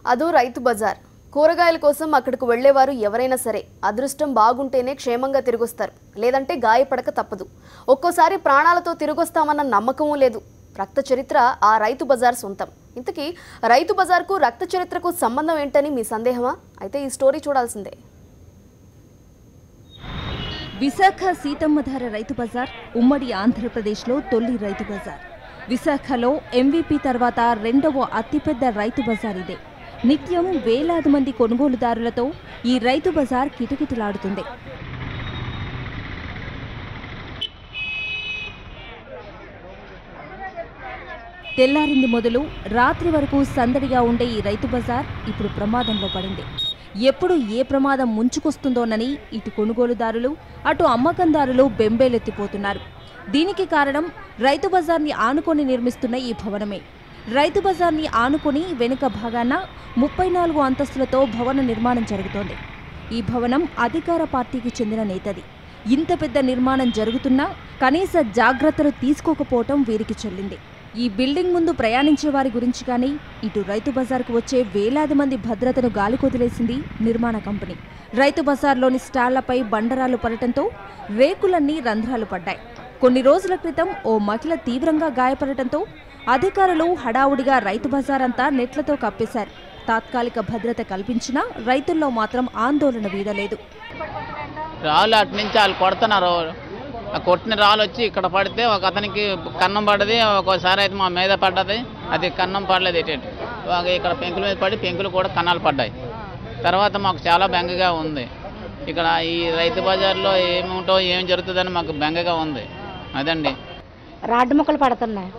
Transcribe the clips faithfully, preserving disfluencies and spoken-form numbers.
అదో రైతు బజార్. కూరగాయల కోసం అక్కడికి వెళ్లేవారు ఎవరైనా సరే అదృష్టం బాగుంటేనే క్షేమంగా తిరిగొస్తారు, లేదంటే గాయపడక తప్పదు. ఒక్కోసారి ప్రాణాలతో తిరిగొస్తామన్న నమ్మకమూ లేదు. రక్త చరిత్ర ఆ రైతు బజార్ సొంతం. ఇంతకీ రైతు బజార్కు రక్త చరిత్రకు సంబంధం ఏంటని మీ సందేహమా? అయితే ఈ స్టోరీ చూడాల్సిందే. విశాఖ సీతమ్మధార రైతు బజార్ ఉమ్మడి ఆంధ్రప్రదేశ్లో తొలి రైతు బజార్. విశాఖలో ఎంవీపీ తర్వాత రెండవ అతిపెద్ద రైతు బజార్ ఇదే. నిత్యం వేలాది మంది కొనుగోలుదారులతో ఈ రైతు బజార్ కిటకిటలాడుతుంది. తెల్లారింది మొదలు రాత్రి వరకు సందడిగా ఉండే ఈ రైతు బజార్ ఇప్పుడు ప్రమాదంలో పడింది. ఎప్పుడు ఏ ప్రమాదం ముంచుకొస్తుందోనని ఇటు కొనుగోలుదారులు అటు అమ్మకందారులు బెంబేలెత్తిపోతున్నారు. దీనికి కారణం రైతు బజార్ని ఆనుకొని నిర్మిస్తున్న ఈ భవనమే. రైతు బజార్ని ఆనుకొని వెనుక భాగాన ముప్పై నాలుగు అంతస్తులతో భవన నిర్మాణం జరుగుతోంది. ఈ భవనం అధికార పార్టీకి చెందిన నేతది. ఇంత పెద్ద నిర్మాణం జరుగుతున్నా కనీస జాగ్రత్తలు తీసుకోకపోవటం వీరికి చెల్లింది. ఈ బిల్డింగ్ ముందు ప్రయాణించే వారి గురించి కానీ ఇటు రైతు బజార్కు వచ్చే వేలాది మంది భద్రతను గాలికొదిలేసింది నిర్మాణ కంపెనీ. రైతు బజార్లోని స్టాళ్లపై బండరాలు పడటంతో రేకులన్నీ రంధ్రాలు పడ్డాయి. కొన్ని రోజుల క్రితం ఓ మహిళ తీవ్రంగా గాయపడటంతో అధికారులు హడావుడిగా రైతు బజార్ అంతా నెట్లతో కప్పేశారు. తాత్కాలిక భద్రత కల్పించినా రైతుల్లో మాత్రం ఆందోళన వీడలేదు. రాళ్ళు అటు నుంచి వాళ్ళు కొడుతున్నారు. ఆ కొట్టిన రాళ్ళు వచ్చి ఇక్కడ పడితే ఒక అతనికి కన్నం పడ్డది, ఒక్కోసారి అయితే మా మీద పడ్డది. అది కన్నం పడలేదు, ఎటు ఇక్కడ పెంకుల మీద పడి పెంకులు కూడా కన్నాలు పడ్డాయి. తర్వాత మాకు చాలా బెంగగా ఉంది. ఇక్కడ ఈ రైతు బజార్లో ఏమిటో ఏం జరుగుతుందని మాకు బెంగగా ఉంది. అదండి, రాడ్డు ముక్కలు పడుతున్నాయి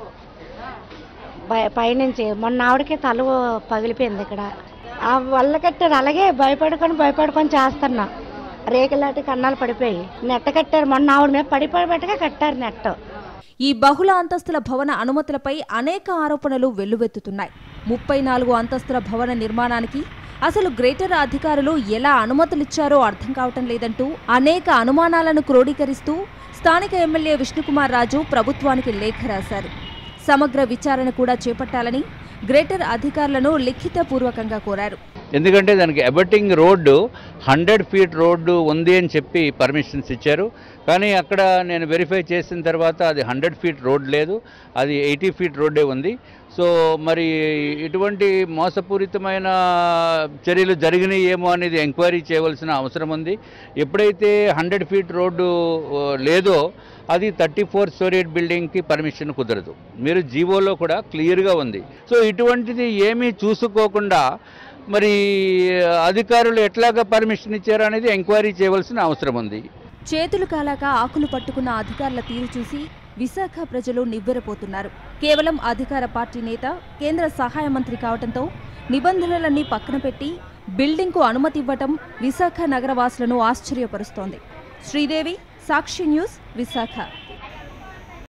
పైనుంచి. మొన్న ఆవిడకి తల పగిలిపోయింది. ఇక్కడ ఆ వల్ల కట్టారు, అలాగే భయపడుకొని భయపడుకొని చేస్తున్నా. రేకులాంటి కన్నాలు పడిపోయి నెట్ట కట్టారు. మొన్న ఆవిడ మీద పడిపోయేట్టుగా కట్టారు నెట్. ఈ బహుళ అంతస్తుల భవన అనుమతులపై అనేక ఆరోపణలు వెల్లువెత్తుతున్నాయి. ముప్పై నాలుగు అంతస్తుల భవన నిర్మాణానికి అసలు గ్రేటర్ అధికారులు ఎలా అనుమతులిచ్చారో అర్థం కావటం లేదంటూ అనేక అనుమానాలను క్రోడీకరిస్తూ స్థానిక ఎమ్మెల్యే విష్ణుకుమార్ రాజు ప్రభుత్వానికి లేఖ రాశారు. సమగ్ర విచారణ కూడా చేపట్టాలని గ్రేటర్ అధికారులను లిఖితపూర్వకంగా కోరారు. ఎందుకంటే దానికి abutting road hundred feet road ఉంది అని చెప్పి పర్మిషన్స్ ఇచ్చారు. కానీ అక్కడ నేను వెరిఫై చేసిన తర్వాత అది హండ్రెడ్ ఫీట్ రోడ్ లేదు, అది ఎయిటీ ఫీట్ రోడ్డే ఉంది. సో మరి ఇటువంటి మోసపూరితమైన చర్యలు జరిగినాయి ఏమో అనేది ఎంక్వైరీ చేయవలసిన అవసరం ఉంది. ఎప్పుడైతే హండ్రెడ్ ఫీట్ రోడ్డు లేదో అది థర్టీ ఫోర్ స్టోరీడ్ బిల్డింగ్కి పర్మిషన్ కుదరదు. మీరు జీవోలో కూడా క్లియర్గా ఉంది. సో ఇటువంటిది ఏమీ చూసుకోకుండా మరి అధికారులు ఎట్లాగా పర్మిషన్ ఇచ్చారు అనేది ఎంక్వైరీ చేయవలసిన అవసరం ఉంది. చేతులు కాలాక ఆకులు పట్టుకున్న అధికారుల తీరు చూసి విశాఖ ప్రజలు నివ్వెరపోతున్నారు. కేవలం అధికార పార్టీ నేత కేంద్ర సహాయ మంత్రి కావడంతో నిబంధనలన్నీ పక్కన పెట్టి బిల్డింగ్కు అనుమతి ఇవ్వటం విశాఖ నగరవాసులను ఆశ్చర్యపరుస్తోంది. శ్రీదేవి, సాక్షి న్యూస్, విశాఖ.